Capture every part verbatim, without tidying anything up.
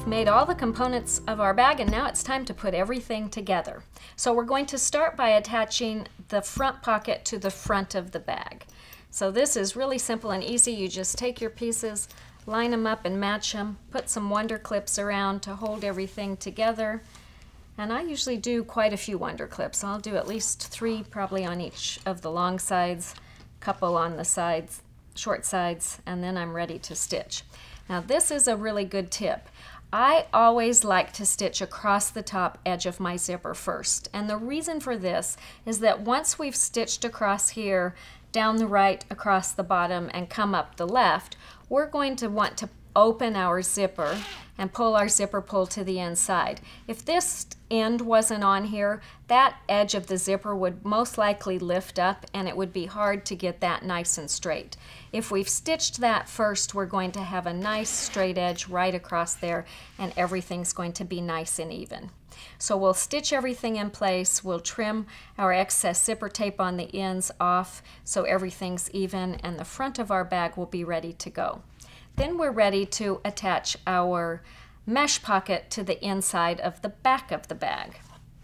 We've made all the components of our bag, and now it's time to put everything together. So we're going to start by attaching the front pocket to the front of the bag. So this is really simple and easy. You just take your pieces, line them up and match them, put some Wonder Clips around to hold everything together. And I usually do quite a few Wonder Clips. I'll do at least three probably on each of the long sides, a couple on the sides, short sides, and then I'm ready to stitch. Now this is a really good tip. I always like to stitch across the top edge of my zipper first. And the reason for this is that once we've stitched across here, down the right, across the bottom, and come up the left, we're going to want to open our zipper and pull our zipper pull to the inside. If this end wasn't on here, that edge of the zipper would most likely lift up and it would be hard to get that nice and straight. If we've stitched that first, we're going to have a nice straight edge right across there and everything's going to be nice and even. So we'll stitch everything in place, we'll trim our excess zipper tape on the ends off so everything's even, and the front of our bag will be ready to go. Then we're ready to attach our mesh pocket to the inside of the back of the bag.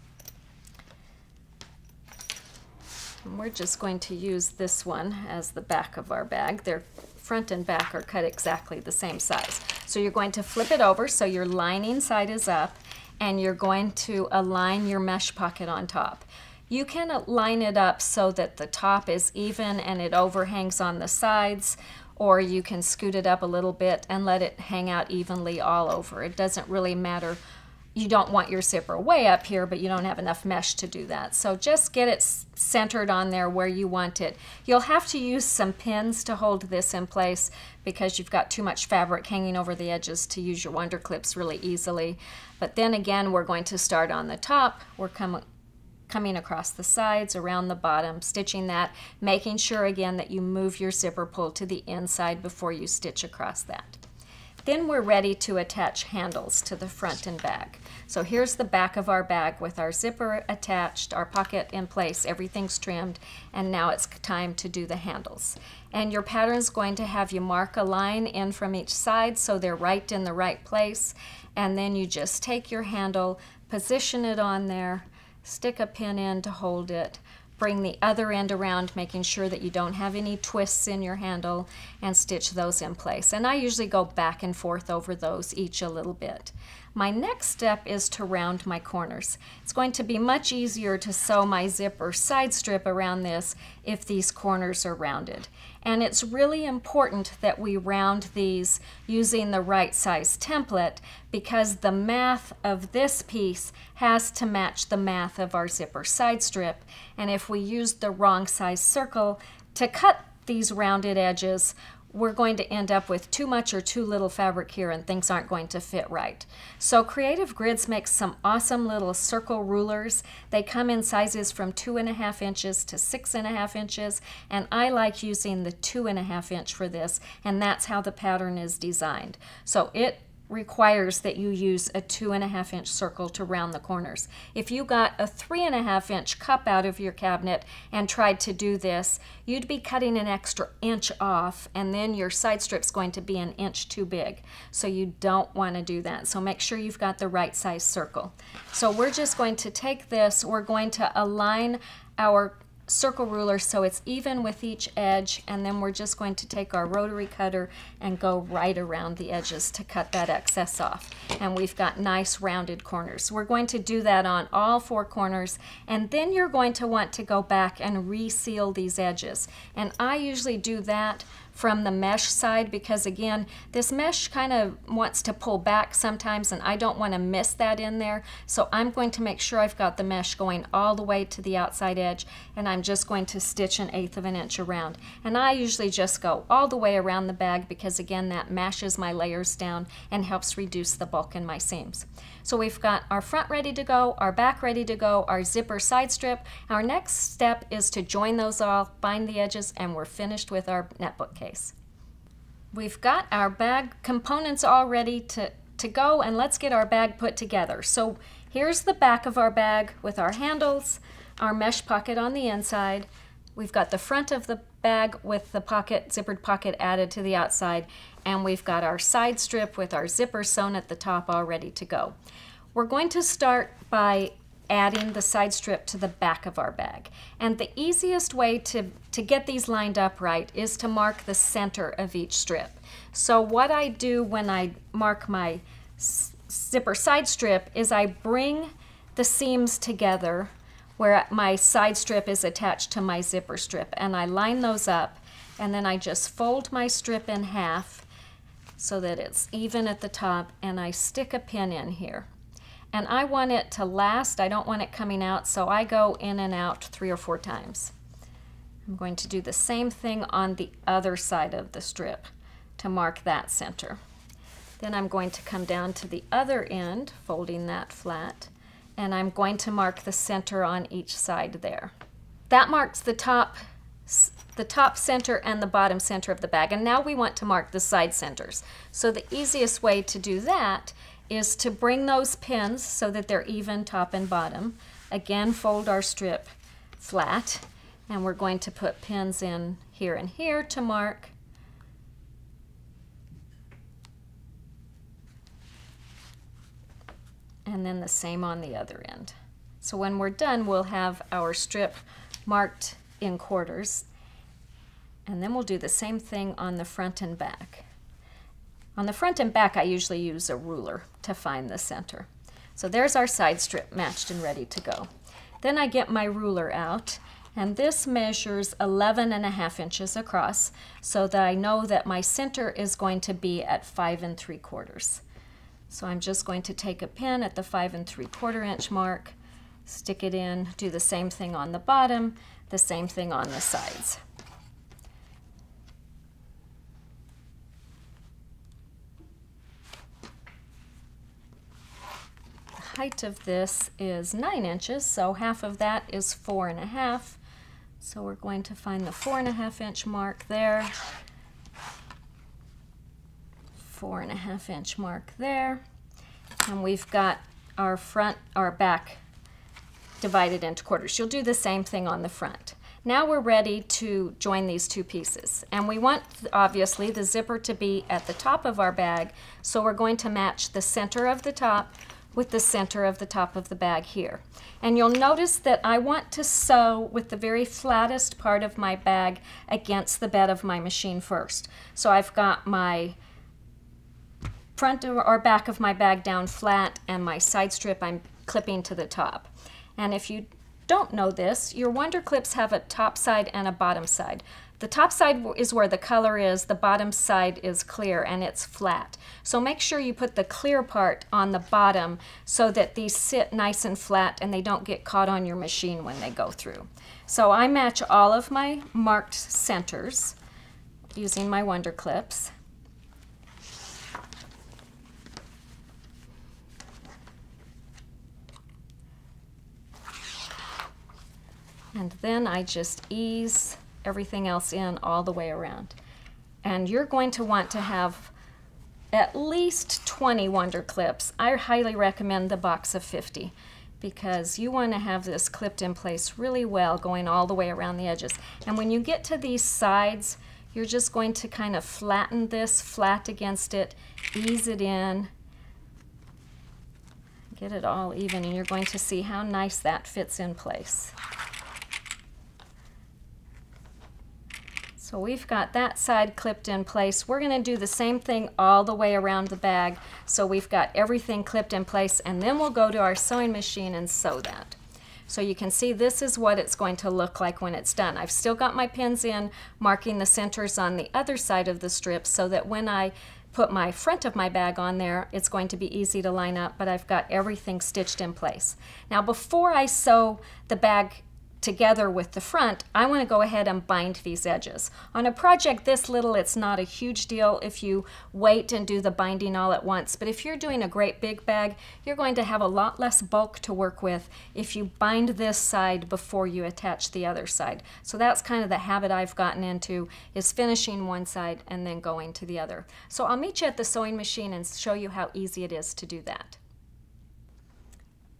And we're just going to use this one as the back of our bag. Their front and back are cut exactly the same size. So you're going to flip it over so your lining side is up, and you're going to align your mesh pocket on top. You can line it up so that the top is even and it overhangs on the sides, or you can scoot it up a little bit and let it hang out evenly all over. It doesn't really matter. You don't want your zipper way up here, but you don't have enough mesh to do that. So just get it centered on there where you want it. You'll have to use some pins to hold this in place because you've got too much fabric hanging over the edges to use your Wonder Clips really easily. But then again, we're going to start on the top. We're coming coming across the sides, around the bottom, stitching that, making sure again that you move your zipper pull to the inside before you stitch across that. Then we're ready to attach handles to the front and back. So here's the back of our bag with our zipper attached, our pocket in place, everything's trimmed, and now it's time to do the handles. And your pattern's going to have you mark a line in from each side so they're right in the right place, and then you just take your handle, position it on there, stick a pin in to hold it, bring the other end around, making sure that you don't have any twists in your handle, and stitch those in place. And I usually go back and forth over those each a little bit. My next step is to round my corners. It's going to be much easier to sew my zipper side strip around this if these corners are rounded. And it's really important that we round these using the right size template because the math of this piece has to match the math of our zipper side strip. And if we use the wrong size circle to cut these rounded edges, we're going to end up with too much or too little fabric here and things aren't going to fit right. So Creative Grids makes some awesome little circle rulers. They come in sizes from two and a half inches to six and a half inches, and I like using the two and a half inch for this, and that's how the pattern is designed. So it requires that you use a two and a half inch circle to round the corners. If you got a three and a half inch cup out of your cabinet and tried to do this, you'd be cutting an extra inch off, and then your side strip's going to be an inch too big. So you don't want to do that. So make sure you've got the right size circle. So we're just going to take this, we're going to align our circle ruler so it's even with each edge, and then we're just going to take our rotary cutter and go right around the edges to cut that excess off. And we've got nice rounded corners. We're going to do that on all four corners, and then you're going to want to go back and reseal these edges. And I usually do that from the mesh side because again, this mesh kind of wants to pull back sometimes and I don't want to miss that in there. So I'm going to make sure I've got the mesh going all the way to the outside edge, and I'm just going to stitch an eighth of an inch around. And I usually just go all the way around the bag because again, that mashes my layers down and helps reduce the bulk in my seams. So we've got our front ready to go, our back ready to go, our zipper side strip. Our next step is to join those all, bind the edges, and we're finished with our netbook case. We've got our bag components all ready to, to go, and let's get our bag put together. So here's the back of our bag with our handles, our mesh pocket on the inside. We've got the front of the bag with the pocket, zippered pocket added to the outside, and we've got our side strip with our zipper sewn at the top all ready to go. We're going to start by adding the side strip to the back of our bag. And the easiest way to, to get these lined up right is to mark the center of each strip. So what I do when I mark my zipper side strip is I bring the seams together where my side strip is attached to my zipper strip, and I line those up, and then I just fold my strip in half so that it's even at the top, and I stick a pin in here. And I want it to last, I don't want it coming out, so I go in and out three or four times. I'm going to do the same thing on the other side of the strip to mark that center. Then I'm going to come down to the other end, folding that flat, and I'm going to mark the center on each side there. That marks the top, the top center and the bottom center of the bag, and now we want to mark the side centers. So the easiest way to do that is to bring those pins so that they're even top and bottom. Again, fold our strip flat, and we're going to put pins in here and here to mark. And then the same on the other end. So when we're done, we'll have our strip marked in quarters, and then we'll do the same thing on the front and back. On the front and back, I usually use a ruler to find the center. So there's our side strip matched and ready to go. Then I get my ruler out, and this measures eleven and a half inches across, so that I know that my center is going to be at five and three quarters. So I'm just going to take a pin at the five and three quarter inch mark, stick it in, do the same thing on the bottom, the same thing on the sides. The height of this is nine inches, so half of that is four and a half. So we're going to find the four and a half inch mark there. Four and a half inch mark there, and we've got our front, our back divided into quarters. You'll do the same thing on the front. Now we're ready to join these two pieces, and we want obviously the zipper to be at the top of our bag, so we're going to match the center of the top with the center of the top of the bag here. And you'll notice that I want to sew with the very flattest part of my bag against the bed of my machine first. So I've got my front or back of my bag down flat, and my side strip I'm clipping to the top. And if you don't know this, your Wonder Clips have a top side and a bottom side. The top side is where the color is, the bottom side is clear and it's flat. So make sure you put the clear part on the bottom so that these sit nice and flat and they don't get caught on your machine when they go through. So I match all of my marked centers using my Wonder Clips. And then I just ease everything else in all the way around. And you're going to want to have at least twenty Wonder Clips. I highly recommend the box of fifty because you want to have this clipped in place really well, going all the way around the edges. And when you get to these sides, you're just going to kind of flatten this flat against it, ease it in, get it all even, and you're going to see how nice that fits in place. So we've got that side clipped in place. We're going to do the same thing all the way around the bag. So we've got everything clipped in place, and then we'll go to our sewing machine and sew that. So you can see this is what it's going to look like when it's done. I've still got my pins in, marking the centers on the other side of the strip so that when I put my front of my bag on there, it's going to be easy to line up, but I've got everything stitched in place. Now before I sew the bag together with the front, I want to go ahead and bind these edges. On a project this little, it's not a huge deal if you wait and do the binding all at once, but if you're doing a great big bag, you're going to have a lot less bulk to work with if you bind this side before you attach the other side. So that's kind of the habit I've gotten into, is finishing one side and then going to the other. So I'll meet you at the sewing machine and show you how easy it is to do that.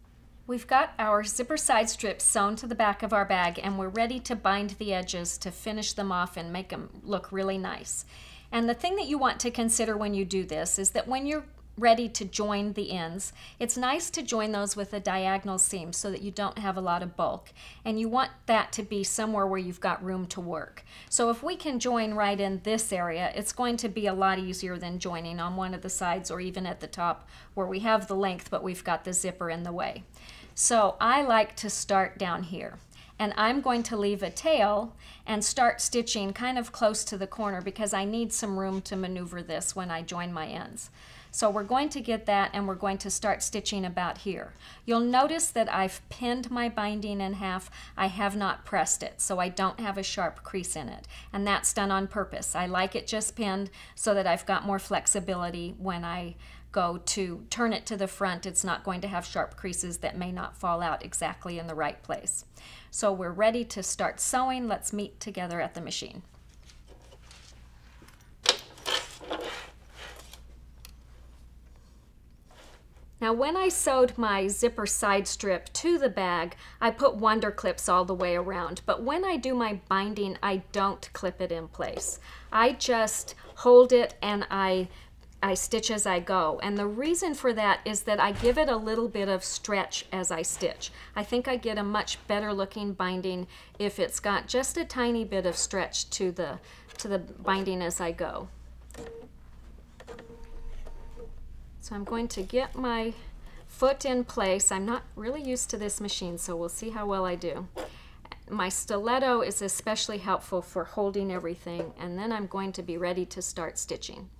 We've got our zipper side strips sewn to the back of our bag, and we're ready to bind the edges to finish them off and make them look really nice. And the thing that you want to consider when you do this is that when you're ready to join the ends, it's nice to join those with a diagonal seam so that you don't have a lot of bulk. And you want that to be somewhere where you've got room to work. So if we can join right in this area, it's going to be a lot easier than joining on one of the sides or even at the top where we have the length but we've got the zipper in the way. So I like to start down here. And I'm going to leave a tail and start stitching kind of close to the corner because I need some room to maneuver this when I join my ends. So we're going to get that, and we're going to start stitching about here. You'll notice that I've pinned my binding in half. I have not pressed it, so I don't have a sharp crease in it. And that's done on purpose. I like it just pinned so that I've got more flexibility when I go to turn it to the front. It's not going to have sharp creases that may not fall out exactly in the right place. So we're ready to start sewing. Let's meet together at the machine. Now when I sewed my zipper side strip to the bag, I put Wonder Clips all the way around. But when I do my binding, I don't clip it in place. I just hold it and I, I stitch as I go. And the reason for that is that I give it a little bit of stretch as I stitch. I think I get a much better looking binding if it's got just a tiny bit of stretch to the, to the binding as I go. So I'm going to get my foot in place. I'm not really used to this machine, so we'll see how well I do. My stiletto is especially helpful for holding everything, and then I'm going to be ready to start stitching.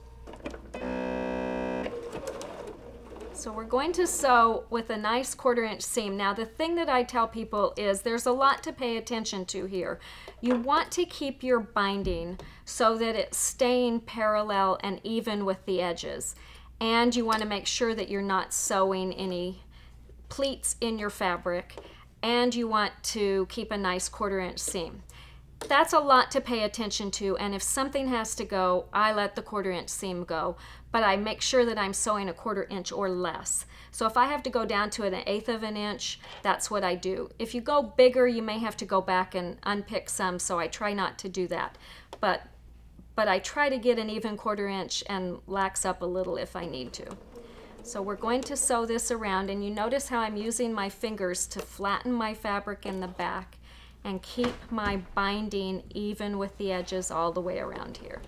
So we're going to sew with a nice quarter inch seam. Now the thing that I tell people is there's a lot to pay attention to here. You want to keep your binding so that it's staying parallel and even with the edges. And you want to make sure that you're not sewing any pleats in your fabric, and you want to keep a nice quarter inch seam. That's a lot to pay attention to, and if something has to go, I let the quarter inch seam go, but I make sure that I'm sewing a quarter inch or less. So if I have to go down to an eighth of an inch, that's what I do. If you go bigger, you may have to go back and unpick some, so I try not to do that. But but I try to get an even quarter inch and lax up a little if I need to. So we're going to sew this around, and you notice how I'm using my fingers to flatten my fabric in the back and keep my binding even with the edges all the way around here.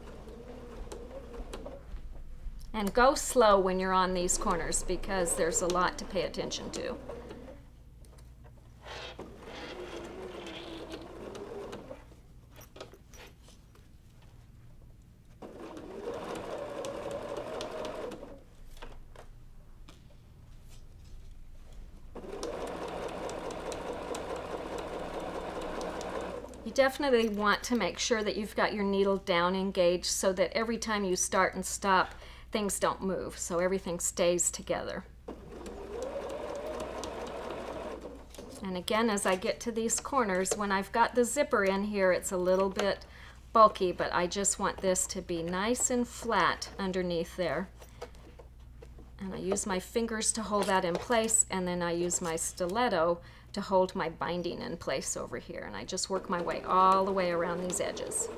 And go slow when you're on these corners because there's a lot to pay attention to. You definitely want to make sure that you've got your needle down engaged so that every time you start and stop, things don't move, so everything stays together. And again, as I get to these corners, when I've got the zipper in here, it's a little bit bulky, but I just want this to be nice and flat underneath there. And I use my fingers to hold that in place, and then I use my stiletto to hold my binding in place over here. And I just work my way all the way around these edges.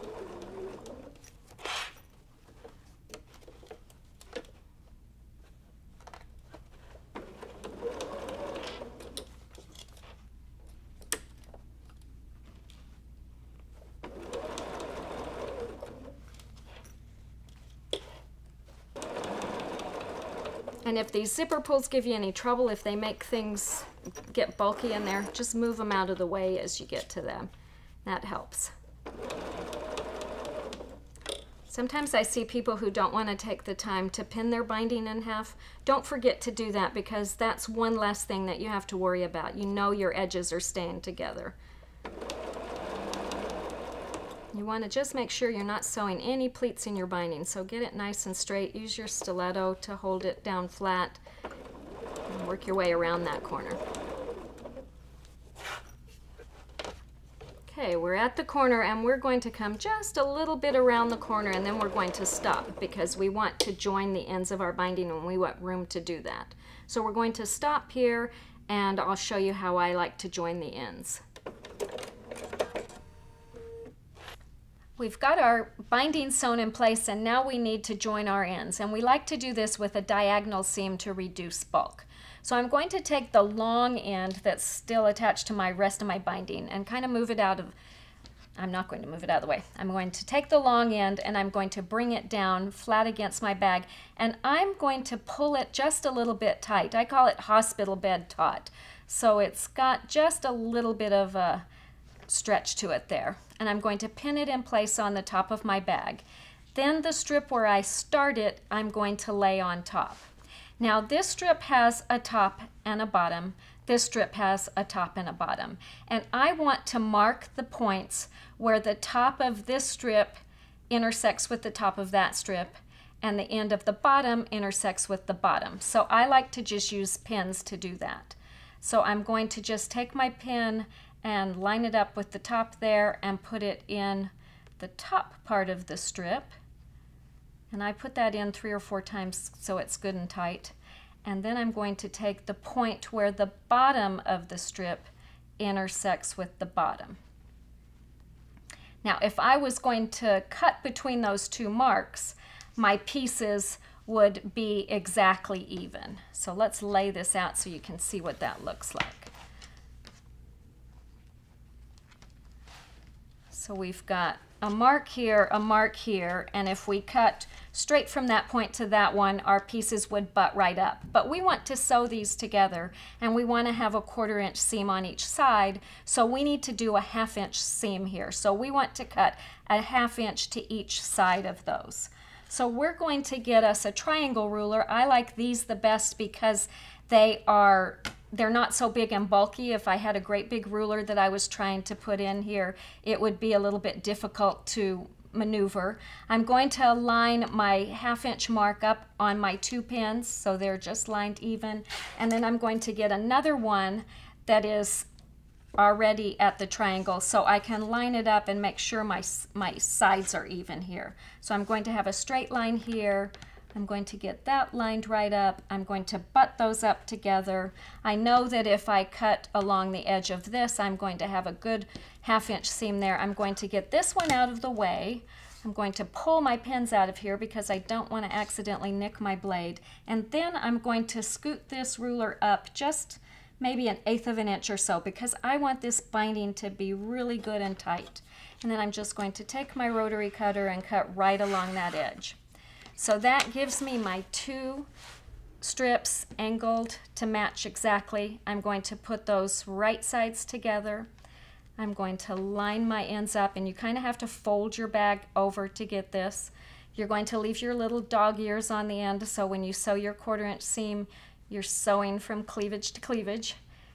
And if these zipper pulls give you any trouble, if they make things get bulky in there, just move them out of the way as you get to them. That helps. Sometimes I see people who don't want to take the time to pin their binding in half. Don't forget to do that because that's one less thing that you have to worry about. You know your edges are staying together. You want to just make sure you're not sewing any pleats in your binding, so get it nice and straight. Use your stiletto to hold it down flat and work your way around that corner. Okay, we're at the corner and we're going to come just a little bit around the corner, and then we're going to stop because we want to join the ends of our binding and we want room to do that. So we're going to stop here and I'll show you how I like to join the ends. We've got our binding sewn in place, and now we need to join our ends, and we like to do this with a diagonal seam to reduce bulk. So I'm going to take the long end that's still attached to my rest of my binding and kind of move it out of, I'm not going to move it out of the way. I'm going to take the long end and I'm going to bring it down flat against my bag, and I'm going to pull it just a little bit tight. I call it hospital bed taut. So it's got just a little bit of a stretch to it there. And I'm going to pin it in place on the top of my bag. Then the strip where I start it, I'm going to lay on top. Now this strip has a top and a bottom. This strip has a top and a bottom. And I want to mark the points where the top of this strip intersects with the top of that strip and the end of the bottom intersects with the bottom. So I like to just use pins to do that. So I'm going to just take my pin and line it up with the top there and put it in the top part of the strip. And I put that in three or four times so it's good and tight. And then I'm going to take the point where the bottom of the strip intersects with the bottom. Now, if I was going to cut between those two marks, my pieces would be exactly even. So let's lay this out so you can see what that looks like. So we've got a mark here, a mark here, and if we cut straight from that point to that one, our pieces would butt right up. But we want to sew these together, and we want to have a quarter inch seam on each side, so we need to do a half inch seam here. So we want to cut a half inch to each side of those. So we're going to get us a triangle ruler. I like these the best because they are They're not so big and bulky. If I had a great big ruler that I was trying to put in here, it would be a little bit difficult to maneuver. I'm going to line my half inch mark up on my two pins so they're just lined even, and then I'm going to get another one that is already at the triangle so I can line it up and make sure my, my sides are even here. So I'm going to have a straight line here. I'm going to get that lined right up. I'm going to butt those up together. I know that if I cut along the edge of this, I'm going to have a good half inch seam there. I'm going to get this one out of the way. I'm going to pull my pins out of here because I don't want to accidentally nick my blade. And then I'm going to scoot this ruler up just maybe an eighth of an inch or so because I want this binding to be really good and tight. And then I'm just going to take my rotary cutter and cut right along that edge. So that gives me my two strips angled to match exactly. I'm going to put those right sides together. I'm going to line my ends up, and you kind of have to fold your bag over to get this. You're going to leave your little dog ears on the end, so when you sew your quarter inch seam, you're sewing from cleavage to cleavage.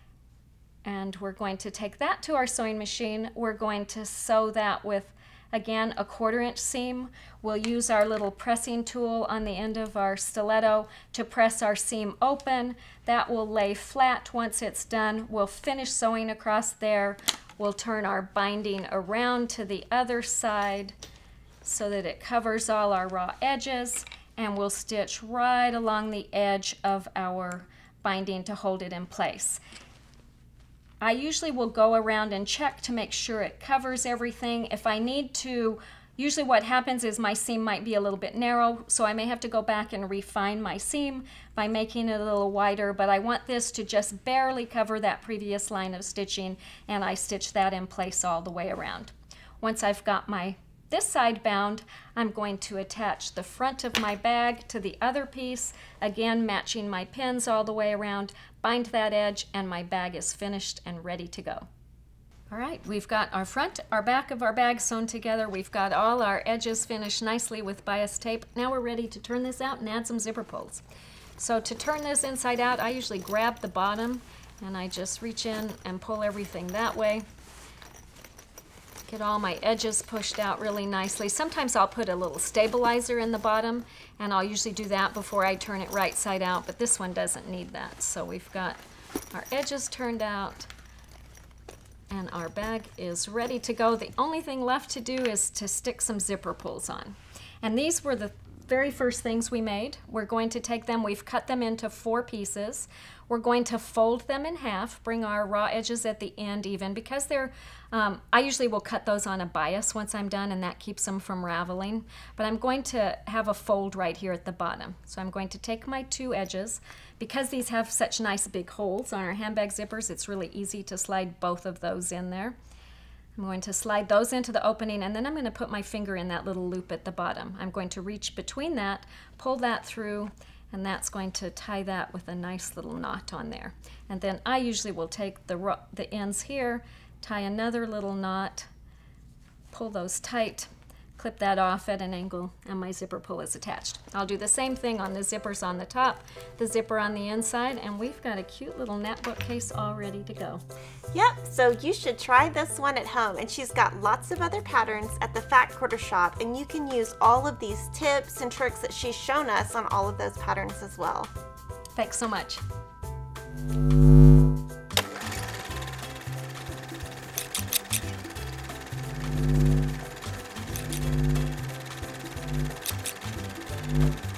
And we're going to take that to our sewing machine. We're going to sew that with, again, a quarter inch seam. We'll use our little pressing tool on the end of our stiletto to press our seam open. That will lay flat once it's done. We'll finish sewing across there. We'll turn our binding around to the other side so that it covers all our raw edges, and we'll stitch right along the edge of our binding to hold it in place. I usually will go around and check to make sure it covers everything. If I need to, usually what happens is my seam might be a little bit narrow, so I may have to go back and refine my seam by making it a little wider, but I want this to just barely cover that previous line of stitching, and I stitch that in place all the way around. Once I've got my this side bound, I'm going to attach the front of my bag to the other piece, again matching my pins all the way around, bind that edge, and my bag is finished and ready to go. All right, we've got our front, our back of our bag sewn together. We've got all our edges finished nicely with bias tape. Now we're ready to turn this out and add some zipper pulls. So to turn this inside out, I usually grab the bottom and I just reach in and pull everything that way. Get all my edges pushed out really nicely. Sometimes I'll put a little stabilizer in the bottom, and I'll usually do that before I turn it right side out, but this one doesn't need that. So we've got our edges turned out, and our bag is ready to go. The only thing left to do is to stick some zipper pulls on. And these were the very first things we made. We're going to take them, we've cut them into four pieces. We're going to fold them in half, bring our raw edges at the end even, because they're, um, I usually will cut those on a bias once I'm done, and that keeps them from raveling. But I'm going to have a fold right here at the bottom. So I'm going to take my two edges. Because these have such nice big holes on our handbag zippers, it's really easy to slide both of those in there. I'm going to slide those into the opening, and then I'm going to put my finger in that little loop at the bottom. I'm going to reach between that, pull that through, and that's going to tie that with a nice little knot on there. And then I usually will take the, the ends here, tie another little knot, pull those tight, clip that off at an angle, and my zipper pull is attached. I'll do the same thing on the zippers on the top, the zipper on the inside, and we've got a cute little netbook case all ready to go. Yep, so you should try this one at home, and she's got lots of other patterns at the Fat Quarter Shop, and you can use all of these tips and tricks that she's shown us on all of those patterns as well. Thanks so much. Thank you.